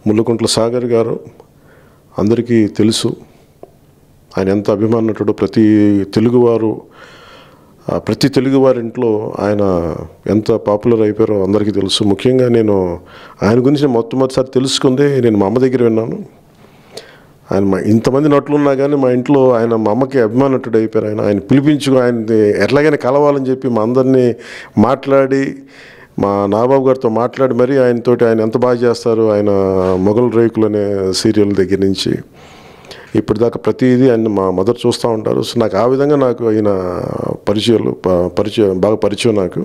ముళ్ళకుంట్ల సాగర్ గారు అందరికీ తెలుసు. ఆయన ఎంత అభిమాన నటుడు. ప్రతి తెలుగువారి ఇంట్లో ఆయన ఎంత పాపులర్ అయిపోయారో అందరికీ తెలుసు. ముఖ్యంగా నేను ఆయన గురించి మొట్టమొదటిసారి తెలుసుకుందే నేను మా అమ్మ దగ్గర విన్నాను. ఆయన ఇంతమంది నటులు ఉన్నా కానీ మా ఇంట్లో ఆయన మా అమ్మకి అభిమాన నటుడు అయిపోయారు. ఆయన పిలిపించుకు ఆయన ఎట్లాగైనా కలవాలని చెప్పి మా అందరినీ మాట్లాడి, మా నాబాబు గారితో మాట్లాడి మరీ ఆయన ఎంత బాగా చేస్తారు. ఆయన మొగలిరేకులు అనే సీరియల్ దగ్గర నుంచి ఇప్పటిదాకా ప్రతిదీ ఆయన మా మదర్ చూస్తూ ఉంటారు. సో నాకు ఆ విధంగా నాకు ఆయన బాగా పరిచయం. నాకు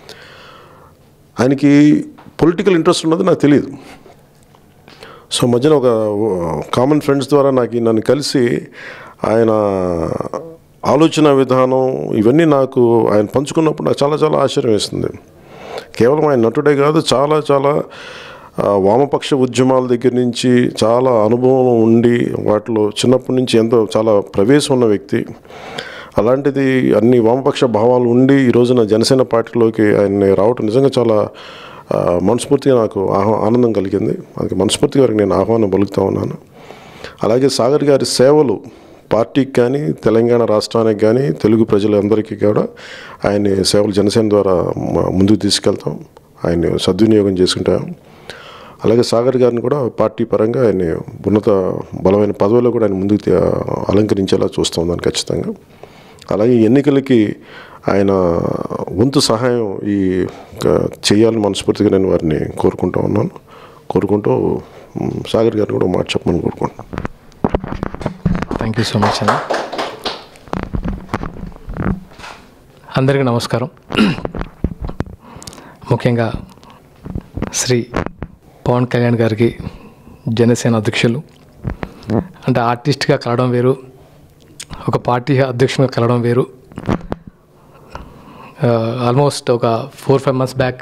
ఆయనకి పొలిటికల్ ఇంట్రెస్ట్ ఉన్నది నాకు తెలియదు. సో మధ్యన ఒక కామన్ ఫ్రెండ్స్ ద్వారా నన్ను కలిసి ఆయన ఆలోచన విధానం ఇవన్నీ నాకు ఆయన పంచుకున్నప్పుడు నాకు చాలా చాలా ఆశ్చర్యం వేస్తుంది. కేవలం ఆయన నటుడే కాదు, చాలా చాలా వామపక్ష ఉద్యమాల దగ్గర నుంచి చాలా అనుభవం ఉండి వాటిలో చిన్నప్పటి నుంచి చాలా ప్రవేశం ఉన్న వ్యక్తి. అలాంటిది అన్ని వామపక్ష భావాలు ఉండి ఈ రోజున జనసేన పార్టీలోకి ఆయన రావటం నిజంగా చాలా మనస్ఫూర్తిగా నాకు ఆనందం కలిగింది. అందుకే మనస్ఫూర్తిగా వారికి నేను ఆహ్వానం పలుకుతూ ఉన్నాను. అలాగే సాగర్ గారి సేవలు పార్టీకి కానీ, తెలంగాణ రాష్ట్రానికి కానీ, తెలుగు ప్రజలందరికీ కూడా ఆయన సేవలు జనసేన ద్వారా ముందుకు తీసుకెళ్తాం. ఆయన సద్వినియోగం చేసుకుంటాం. అలాగే సాగర్ గారిని కూడా పార్టీ పరంగా ఆయన ఉన్నత బలమైన పదవిలో కూడా ఆయన ముందుకు అలంకరించేలా చూస్తూ ఉన్నాను ఖచ్చితంగా. అలాగే ఎన్నికలకి ఆయన వంతు సహాయం చేయాలని మనస్ఫూర్తిగా నేను వారిని కోరుకుంటూ సాగర్ గారిని కూడా మాట చెప్పమని కోరుకుంటున్నాను. థ్యాంక్ యూ సో మచ్ అన్న. అందరికీ నమస్కారం. ముఖ్యంగా శ్రీ పవన్ కళ్యాణ్ గారికి, జనసేన అధ్యక్షులు, అంటే ఆర్టిస్ట్గా కలవడం వేరు, ఒక పార్టీ అధ్యక్షునిగా కలవడం వేరు. ఆల్మోస్ట్ ఒక 4-5 months బ్యాక్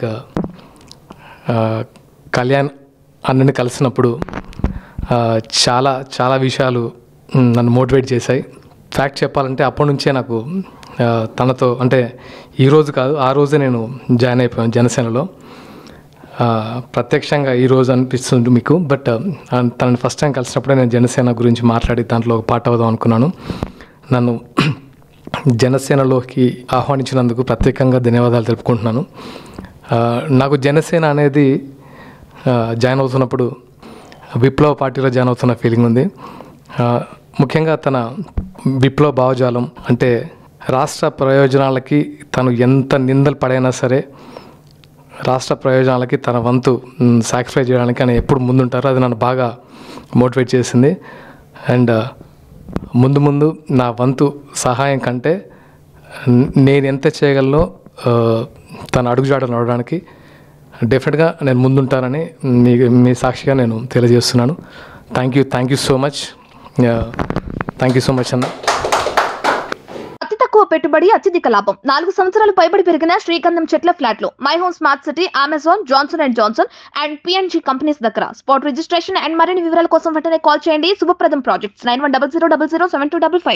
కళ్యాణ్ అన్నని కలిసినప్పుడు చాలా చాలా విషయాలు నన్ను మోటివేట్ చేశాయి. ఫ్యాక్ట్ చెప్పాలంటే అప్పటి నుంచే నాకు తనతో, అంటే ఈరోజు కాదు ఆ రోజే నేను జాయిన్ అయిపోయాను జనసేనలో. ప్రత్యక్షంగా ఈరోజు అనిపిస్తుంది మీకు, బట్ తనని ఫస్ట్ టైం కలిసినప్పుడే నేను జనసేన గురించి మాట్లాడి దాంట్లో ఒక పార్ట్ అవుదాం అనుకున్నాను. నన్ను జనసేనలోకి ఆహ్వానించినందుకు ప్రత్యేకంగా ధన్యవాదాలు తెలుపుకుంటున్నాను. నాకు జనసేన అనేది జాయిన్ అవుతున్నప్పుడు విప్లవ పార్టీలో జాయిన్ అవుతున్న ఫీలింగ్ ఉంది. ముఖ్యంగా తన విప్లవ భావజాలం, అంటే రాష్ట్ర ప్రయోజనాలకి తను ఎంత నిందలు పడైనా సరే రాష్ట్ర ప్రయోజనాలకి తన వంతు సాక్రిఫైస్ చేయడానికి ఆయన ఎప్పుడు ముందుంటారో అది నన్ను బాగా మోటివేట్ చేసింది. అండ్ ముందు నా వంతు సహాయం కంటే నేను ఎంత చేయగలనో తన అడుగుజాడలు నడవడానికి డెఫినెట్గా నేను ముందుంటానని మీ సాక్షిగా నేను తెలియజేస్తున్నాను. Thank you so much. Thank you so much అన్న. అతి తక్కువ పెట్టుబడి, అత్యధిక లాభం. 4 సంవత్సరాలు పైబడి పెరిగిన శ్రీగంధం చెట్ల ఫ్లాట్లు My Home smart city, Amazon, Johnson and PNG companies దగ్గర. స్పాట్ రిజిస్ట్రేషన్ అండ్ మరిన్ని వివరాల కోసం వెంటనే కాల్ చేయండి. శుభప్రదం ప్రాజెక్ట్స్ 9100007255.